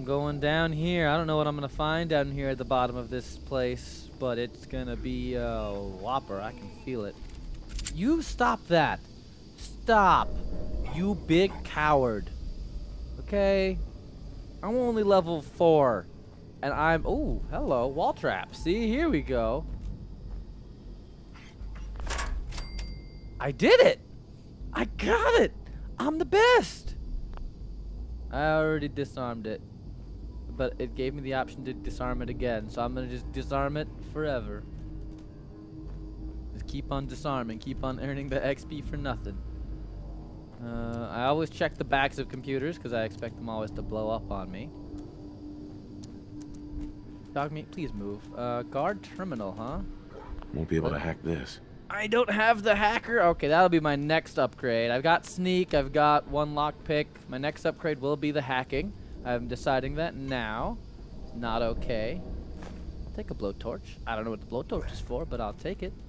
I'm going down here. I don't know what I'm gonna find down here at the bottom of this place, but it's gonna be a whopper. I can feel it. You stop that. Stop. You big coward. Okay? I'm only level 4. And I'm... Ooh, hello. Wall trap. See, here we go. I did it! I got it! I'm the best! I already disarmed it. But it gave me the option to disarm it again. So I'm gonna just disarm it forever. Just keep on disarming. Keep on earning the XP for nothing. I always check the backs of computers because I expect them always to blow up on me. Dog meat, please move. Guard terminal, huh? Won't be able to hack this. I don't have the hacker. Okay, that'll be my next upgrade. I've got sneak. I've got 1 lockpick. My next upgrade will be the hacking. I'm deciding that now. It's not okay. I'll take a blowtorch. I don't know what the blowtorch is for, but I'll take it.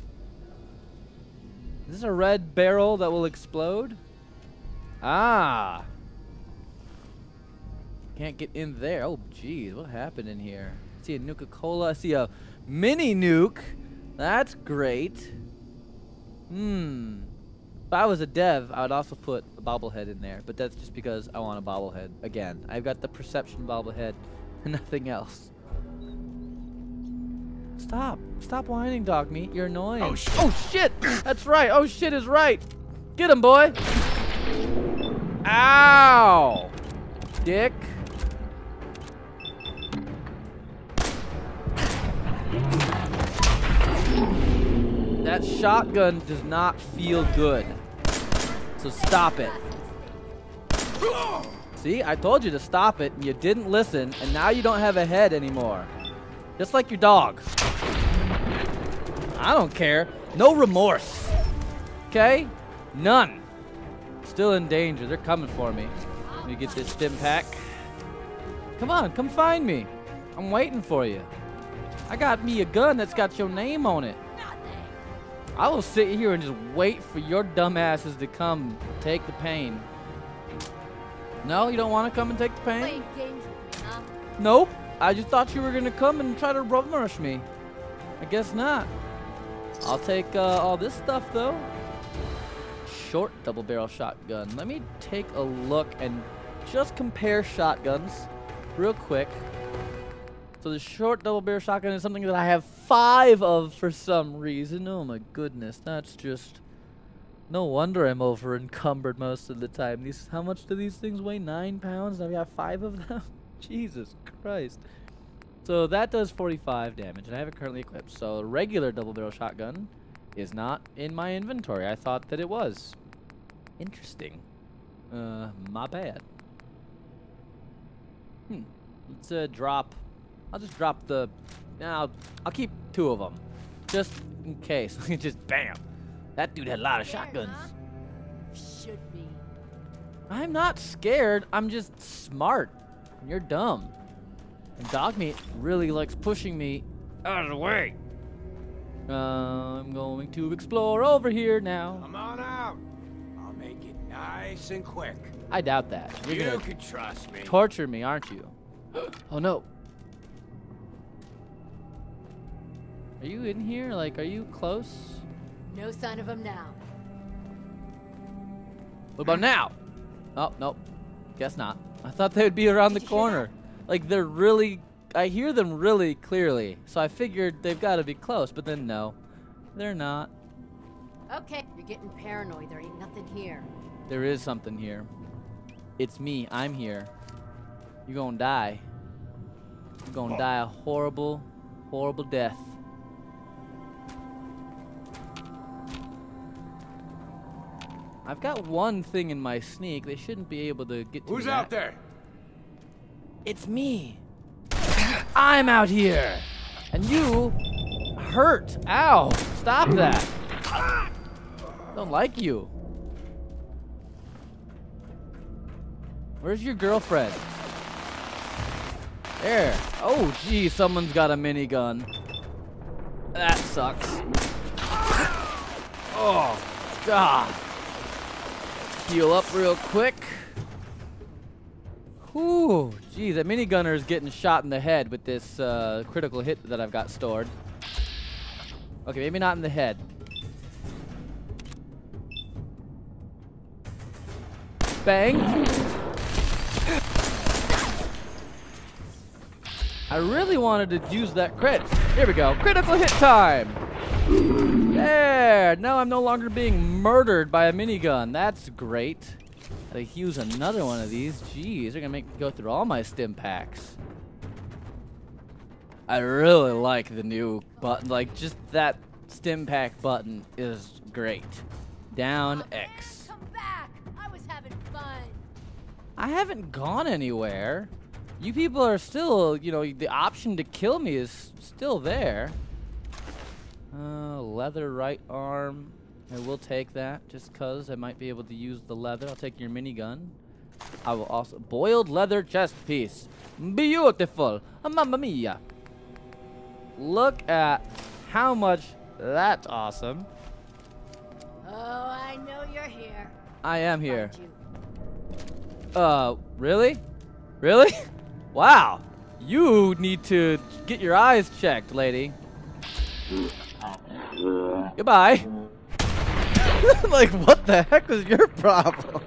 Is this a red barrel that will explode? Ah. Can't get in there. Oh, geez. What happened in here? I see a Nuka-Cola. I see a mini nuke. That's great. If I was a dev, I would also put a bobblehead in there, but that's just because I want a bobblehead. Again, I've got the perception bobblehead and nothing else. Stop. Stop whining, dog meat. You're annoying. Oh, shit. Oh, shit. That's right. Oh, shit is right. Get him, boy. Ow. Dick. That shotgun does not feel good. So stop it. See, I told you to stop it and you didn't listen, and now you don't have a head anymore. Just like your dog. I don't care. No remorse. Okay? None. Still in danger. They're coming for me. Let me get this stim pack. Come on, come find me. I'm waiting for you. I got me a gun that's got your name on it. I will sit here and just wait for your dumb asses to come take the pain. No, you don't want to come and take the pain? Playing games with me, huh? Nope. I just thought you were going to come and try to rush me. I guess not. I'll take all this stuff, though. Short double barrel shotgun. Let me take a look and just compare shotguns real quick. So the short double barrel shotgun is something that I have 5 of for some reason. Oh my goodness, that's just... No wonder I'm over encumbered most of the time. How much do these things weigh? 9 pounds? I've got 5 of them? Jesus Christ. So that does 45 damage, and I have it currently equipped. So a regular double barrel shotgun is not in my inventory. I thought that it was. Interesting. My bad. Let's drop... I'll just drop the... I'll keep 2 of them. Just in case. Just bam. That dude had a lot of shotguns. Huh? Should be. I'm not scared. I'm just smart. You're dumb. And dog meat really likes pushing me out of the way. I'm going to explore over here now. Come on out. I'll make it nice and quick. I doubt that. You're You gonna can trust me. torture me, aren't you? Oh no. Are you in here? Like, are you close? No sign of him now. What about now? Oh, nope. Guess not. I thought they would be around the Did you hear corner. Like, they're really... I hear them really clearly. So I figured they've got to be close, but then no. They're not. Okay, you're getting paranoid. There ain't nothing here. There is something here. It's me. I'm here. You're gonna die. You're gonna die a horrible, horrible death. I've got one thing in my sneak. They shouldn't be able to get to Who's me. out there? It's me. I'm out here. And you hurt. Ow. Stop that. Don't like you. Where's your girlfriend? There. Oh, gee, someone's got a minigun. That sucks. Oh, God. Heal up real quick. Whew, geez, that minigunner is getting shot in the head with this critical hit that I've got stored. Okay, maybe not in the head. Bang. I really wanted to use that crit. Here we go. Critical hit time. There. Now I'm no longer being murdered by a minigun. That's great. Gotta use another one of these. Jeez, they're gonna make me go through all my stim packs. I really like the new button. Like, just that stim pack button is great. Down X. Come back! I was having fun. I haven't gone anywhere. You people are still, you know, the option to kill me is still there. Leather right arm. I will take that just because I might be able to use the leather. I'll take your minigun. I will also... Boiled leather chest piece. Beautiful. Mamma mia. Look at how much... That's awesome. Oh, I know you're here. I am here. Find you. Really? Really? Wow. You need to get your eyes checked, lady. Goodbye. Like, what the heck was your problem?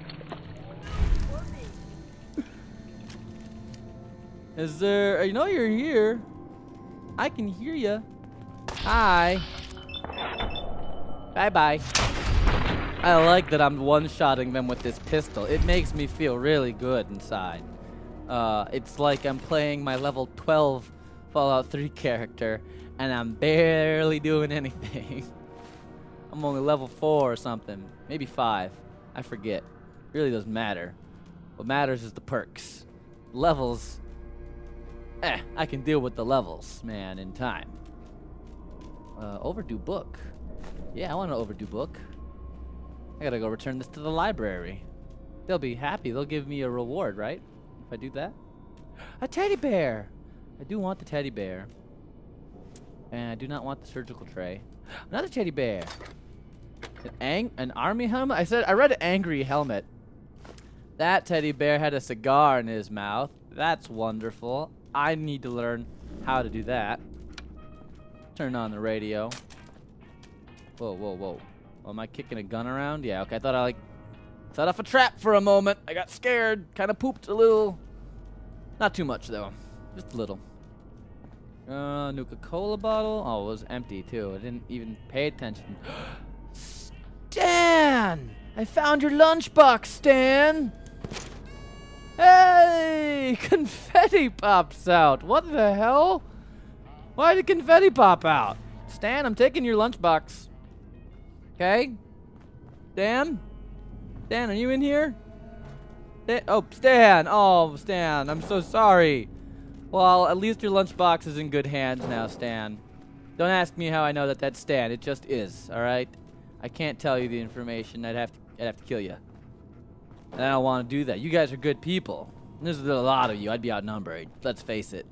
Is there... You know you're here. I can hear you. Hi. Bye-bye. I like that I'm one-shotting them with this pistol. It makes me feel really good inside. It's like I'm playing my level 12 Fallout 3 character, and I'm barely doing anything. I'm only level 4 or something. Maybe 5. I forget. Really doesn't matter. What matters is the perks. Levels... I can deal with the levels, man, in time. Overdue book. Yeah, I want an overdue book. I gotta go return this to the library. They'll be happy. They'll give me a reward, right? If I do that. A teddy bear! I do want the teddy bear. And I do not want the surgical tray. Another teddy bear. An army helmet? I read an angry helmet. That teddy bear had a cigar in his mouth. That's wonderful. I need to learn how to do that. Turn on the radio. Whoa, whoa, whoa. Am I kicking a gun around? Yeah, okay. I thought I, like, set off a trap for a moment. I got scared. Kind of pooped a little. Not too much, though. Just a little. Nuka-Cola bottle. Oh, it was empty, too. I didn't even pay attention. Stan! I found your lunchbox, Stan! Hey! Confetti pops out. What the hell? Why did confetti pop out? Stan, I'm taking your lunchbox. Okay? Stan? Stan, are you in here? Oh, Stan! Oh, Stan, I'm so sorry. Well, at least your lunchbox is in good hands now, Stan. Don't ask me how I know that that's Stan. It just is, alright? I can't tell you the information. I'd have to kill you. And I don't want to do that. You guys are good people. There's a lot of you. I'd be outnumbered. Let's face it.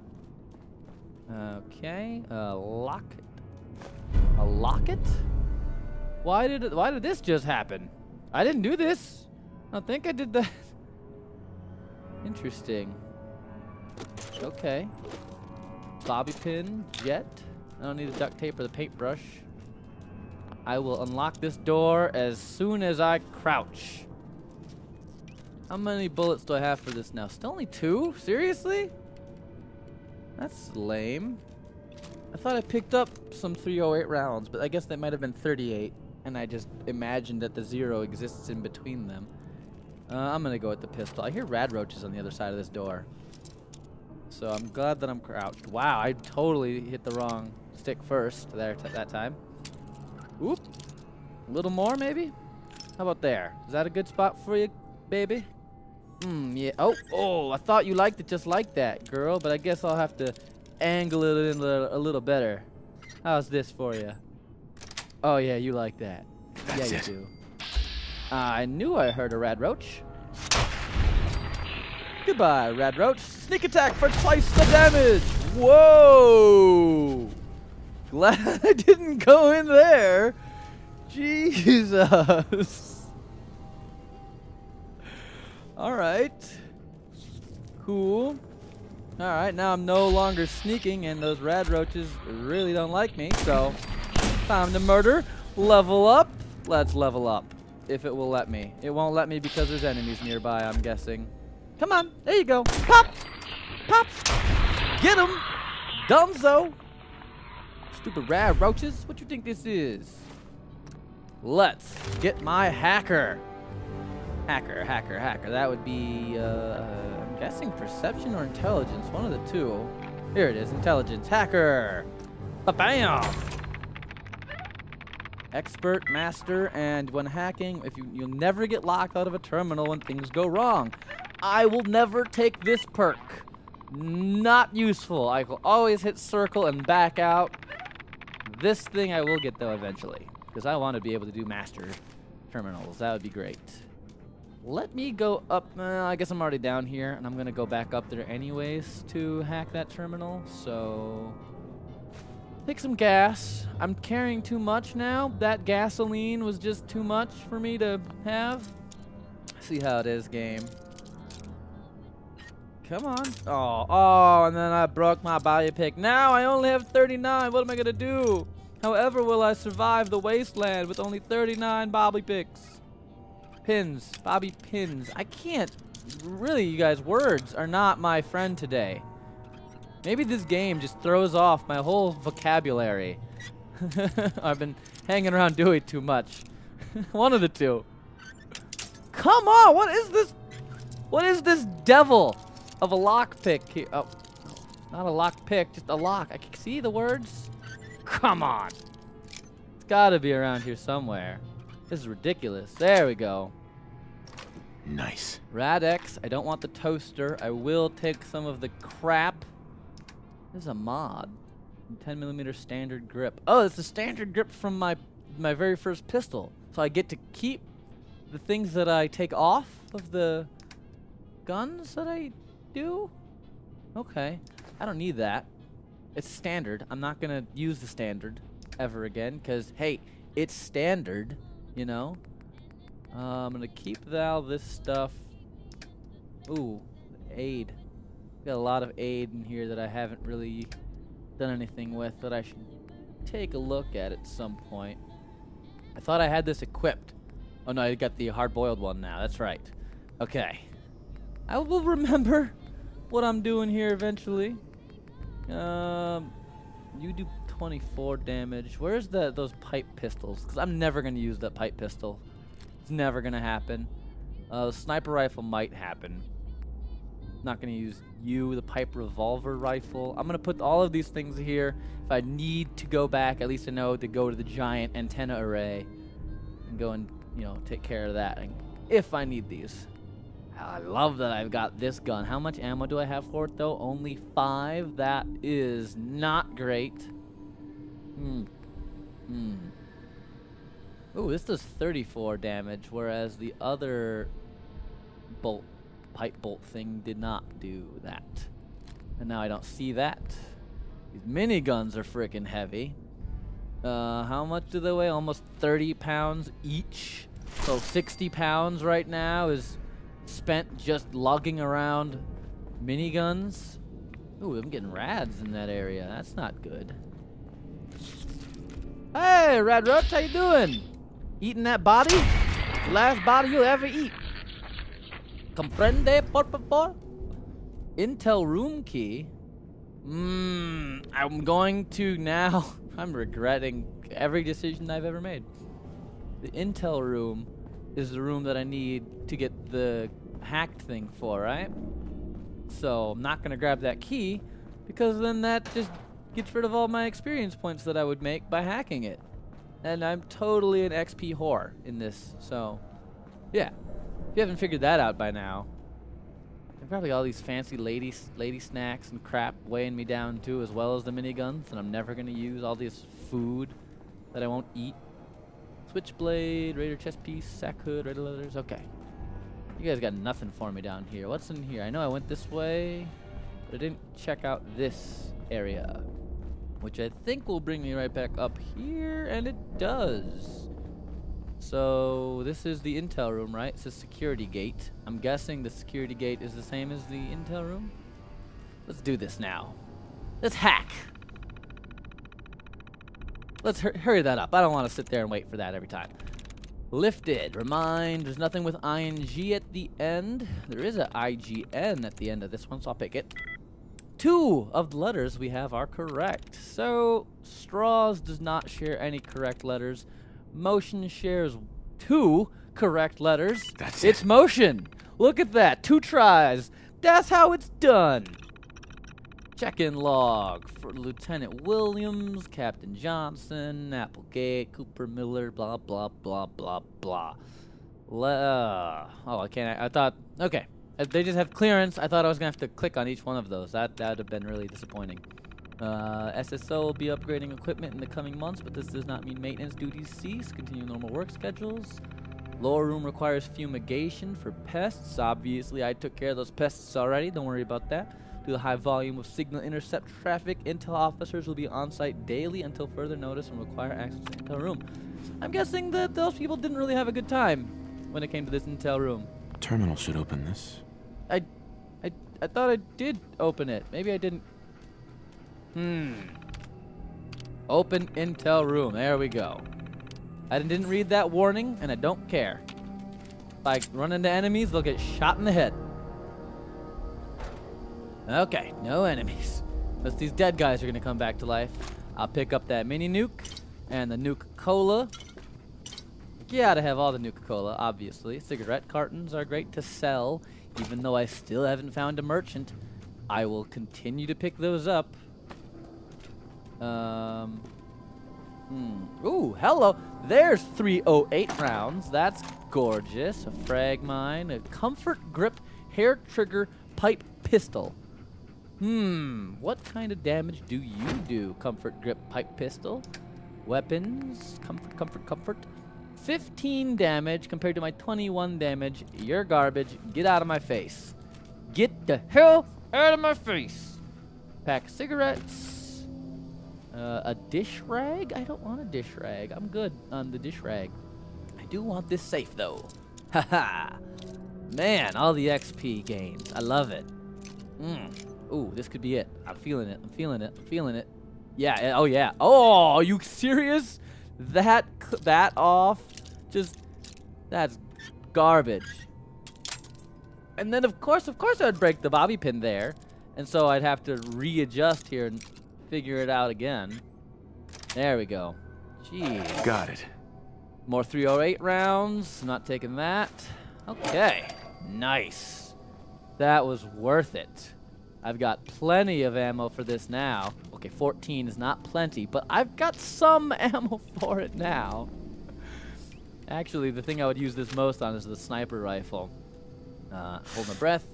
Okay. Locket. A locket? Why did this just happen? I didn't do this. I don't think I did that. Interesting. Okay. Bobby pin. Jet. I don't need the duct tape or the paintbrush. I will unlock this door as soon as I crouch. How many bullets do I have for this now? Still only 2? Seriously? That's lame. I thought I picked up some 308 rounds, but I guess they might have been 38, and I just imagined that the 0 exists in between them. I'm gonna go with the pistol. I hear rad roaches on the other side of this door. So I'm glad that I'm crouched. Wow, I totally hit the wrong stick first there that time. Oop. A little more, maybe? How about there? Is that a good spot for you, baby? Yeah. Oh, I thought you liked it just like that, girl, but I guess I'll have to angle it in a little better. How's this for you? Oh, yeah, you like that. That's yeah, it. you do. I knew I heard a rad roach. Goodbye, rad roach. Sneak attack for twice the damage. Whoa! Glad I didn't go in there. Jesus. All right. Cool. Alright, now I'm no longer sneaking, and those rad roaches really don't like me, so time to murder. Level up. Let's level up, if it will let me. It won't let me because there's enemies nearby, I'm guessing. Come on, there you go. Pop! Pop! Get him! Dunzo! Stupid rad roaches, what you think this is? Let's get my hacker. Hacker. That would be, I'm guessing perception or intelligence. One of the two. Here it is, intelligence. Hacker. Ba-bam. Expert, master, and when hacking, you'll never get locked out of a terminal when things go wrong. I will never take this perk. Not useful. I will always hit circle and back out. This thing I will get though eventually, because I want to be able to do master terminals. That would be great. Let me go up. I guess I'm already down here, and I'm going to go back up there anyways to hack that terminal. So, take some gas. I'm carrying too much now. That gasoline was just too much for me to have. See how it is, game. Come on. Oh, and then I broke my body pick. Now I only have 39. What am I going to do? However will I survive the wasteland with only 39 bobby picks? Pins. Bobby pins. I can't. Really, you guys, words are not my friend today. Maybe this game just throws off my whole vocabulary. I've been hanging around Dewey too much. One of the two. Come on, what is this? What is this devil of a lockpick here? Oh, not a lockpick, just a lock. I can see the words. Come on. It's gotta be around here somewhere. This is ridiculous. There we go. Nice. Rad-X. I don't want the toaster. I will take some of the crap. This is a mod. 10mm standard grip. Oh, it's the standard grip from my very first pistol. So I get to keep the things that I take off of the guns that I do? Okay. I don't need that. It's standard. I'm not going to use the standard ever again because, hey, it's standard, you know? I'm going to keep all this stuff. Ooh, aid. Got a lot of aid in here that I haven't really done anything with that I should take a look at some point. I thought I had this equipped. Oh no, I got the hard-boiled one now. That's right. Okay. I will remember what I'm doing here eventually. You do 24 damage. Where's those pipe pistols? Because I'm never going to use that pipe pistol. It's never going to happen. The sniper rifle might happen. Not going to use the pipe revolver rifle. I'm going to put all of these things here. If I need to go back, at least I know to go to the giant antenna array and go and, you know, take care of that if I need these. I love that I've got this gun. How much ammo do I have for it, though? Only 5. That is not great. Ooh, this does 34 damage, whereas the other pipe bolt thing did not do that. And now I don't see that. These miniguns are freaking heavy. How much do they weigh? Almost 30 pounds each. So 60 pounds right now is spent just lugging around miniguns. Ooh, I'm getting rads in that area. That's not good. Hey, Rad Roach, how you doing? Eating that body? The last body you'll ever eat. Comprende, por favor? Intel room key? I'm going to now. I'm regretting every decision I've ever made. The Intel room is the room that I need to get the hacked thing for, right? So I'm not going to grab that key because then that just gets rid of all my experience points that I would make by hacking it. And I'm totally an XP whore in this, so yeah. If you haven't figured that out by now, there's probably all these fancy lady snacks and crap weighing me down too, as well as the miniguns, and I'm never going to use all this food that I won't eat. Switchblade, Raider chest piece, sack hood, Raider leathers. Okay. You guys got nothing for me down here. What's in here? I know I went this way, but I didn't check out this area, which I think will bring me right back up here, and it does. So this is the intel room, right? It's a security gate. I'm guessing the security gate is the same as the intel room. Let's do this now. Let's hack. Let's hurry that up. I don't want to sit there and wait for that every time. Lifted. Remind. There's nothing with ing at the end. There is a IGN at the end of this one, so I'll pick it. 2 of the letters we have are correct. So straws does not share any correct letters. Motion shares 2 correct letters. It's motion. Look at that. 2 tries. That's how it's done. Check-in log for Lieutenant Williams, Captain Johnson, Applegate, Cooper Miller, blah, blah, blah, blah, blah. Oh, I can't. I thought, okay. They just have clearance. I thought I was going to have to click on each one of those. That would have been really disappointing. SSO will be upgrading equipment in the coming months, but this does not mean maintenance duties cease. Continue normal work schedules. Lower room requires fumigation for pests. Obviously, I took care of those pests already. Don't worry about that. Due to the high volume of signal intercept traffic, intel officers will be on site daily until further notice and require access to the intel room. I'm guessing that those people didn't really have a good time when it came to this intel room. Terminal should open this. I thought I did open it. Maybe I didn't. Open intel room. There we go. I didn't read that warning, and I don't care. If I run into enemies, they'll get shot in the head. Okay, no enemies. Unless these dead guys are going to come back to life. I'll pick up that mini nuke and the nuke cola. Gotta have all the nuke cola, obviously. Cigarette cartons are great to sell. Even though I still haven't found a merchant, I will continue to pick those up. Ooh, hello. There's 308 rounds. That's gorgeous. A frag mine, a comfort grip hair trigger pipe pistol. What kind of damage do you do, comfort grip pipe pistol? Weapons, comfort. 15 damage compared to my 21 damage. You're garbage. Get out of my face. Get the hell out of my face. Pack of cigarettes. A dish rag? I don't want a dish rag. I'm good on the dish rag. I do want this safe, though. Haha. Man, all the XP gains. I love it. Ooh, this could be it. I'm feeling it. I'm feeling it. I'm feeling it. Yeah. Oh, yeah. Oh, are you serious? That off? Just, that's garbage. And then, of course, I'd break the bobby pin there. And so I'd have to readjust here and figure it out again. There we go. Jeez. Got it. More 308 rounds. Not taking that. Okay. Nice. That was worth it. I've got plenty of ammo for this now. Okay, 14 is not plenty, but I've got some ammo for it now. Actually, the thing I would use this most on is the sniper rifle. Hold my breath.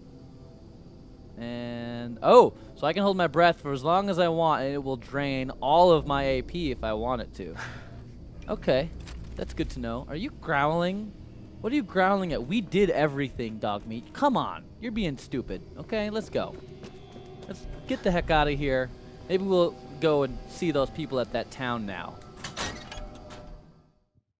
And, oh, so I can hold my breath for as long as I want, and it will drain all of my AP if I want it to. Okay, that's good to know. Are you growling? What are you growling at? We did everything, dog meat. Come on, you're being stupid. Okay, let's go. Let's get the heck out of here. Maybe we'll go and see those people at that town now.